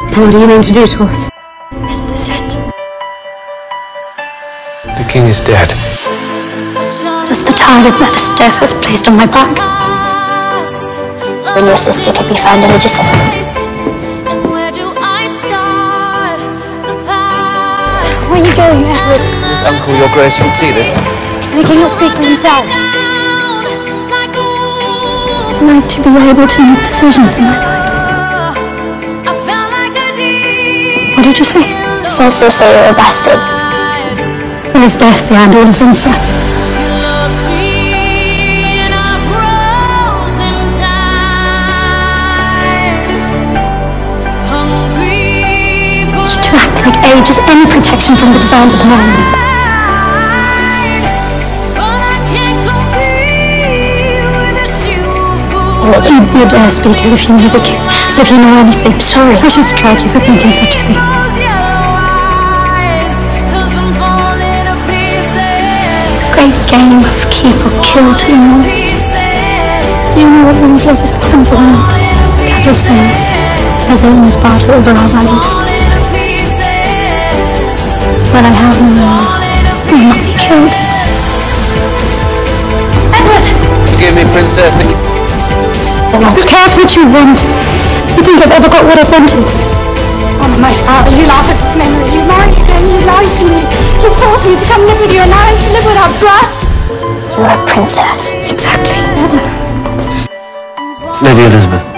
What do you mean to do to us? Is this it? The king is dead. Does the target that his death has placed on my back? When your sister can be found illegitimately. Where are you going, Edward? His uncle, your grace, would see this. And he cannot speak for himself. I'd like to be able to make decisions in my life. What did you say? Since they say you're a bastard. There's death behind all of them, sir. To act like age is any protection from the designs of man. You dare speak as if you knew the king, as if you know anything. Sorry, I should strike you for thinking such a thing. It's a great game of keep or kill to you. Do you know what rooms like this become for me? Cattle sales, as owners barter over our value. When I have no more, I will not be killed. Edward! Forgive me, princess. Who cares what you want? You think I've ever got what I've wanted? Oh, my father, you laugh at his memory. You marry again, you lied to me. You forced me to come live with you, and now I'm to live without Brad. You're a princess. Exactly. Lady Elizabeth.